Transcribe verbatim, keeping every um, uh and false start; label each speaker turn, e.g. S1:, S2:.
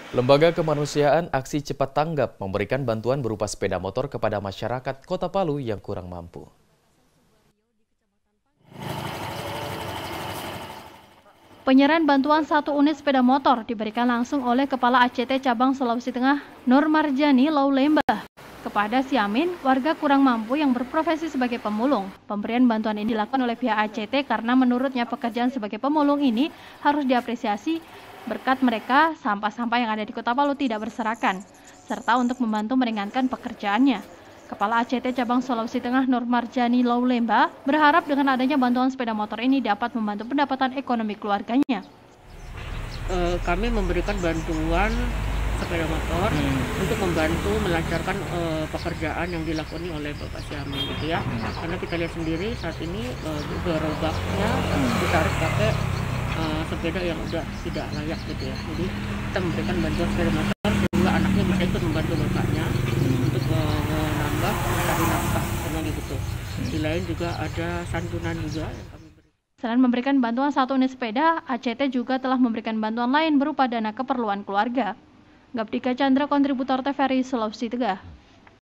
S1: Lembaga Kemanusiaan Aksi Cepat Tanggap memberikan bantuan berupa sepeda motor kepada masyarakat Kota Palu yang kurang mampu.
S2: Penyerahan bantuan satu unit sepeda motor diberikan langsung oleh Kepala A C T Cabang Sulawesi Tengah Nur Marjani Laulemba kepada Siamin, warga kurang mampu yang berprofesi sebagai pemulung. Pemberian bantuan ini dilakukan oleh pihak A C T karena menurutnya pekerjaan sebagai pemulung ini harus diapresiasi berkat mereka sampah-sampah yang ada di Kota Palu tidak berserakan, serta untuk membantu meringankan pekerjaannya. Kepala A C T Cabang Sulawesi Tengah Nur Marjani Laulemba berharap dengan adanya bantuan sepeda motor ini dapat membantu pendapatan ekonomi keluarganya.
S3: E, kami memberikan bantuan sepeda motor hmm. untuk membantu melancarkan e, pekerjaan yang dilakoni oleh Bapak Siamin, gitu ya. Hmm. Karena kita lihat sendiri saat ini e, gerobaknya hmm. kita harus pakai e, sepeda yang udah tidak layak, gitu ya. Jadi kita memberikan bantuan sepeda motor sehingga anaknya bisa ikut membantu bapaknya hmm. untuk e, menambah mencari nafkah, karena gitu. Hmm. Di lain juga ada santunan juga yang kami berikan.
S2: Selain memberikan bantuan satu unit sepeda, A C T juga telah memberikan bantuan lain berupa dana keperluan keluarga. Gaptika Chandra, kontributor T V R I Sulawesi Tengah.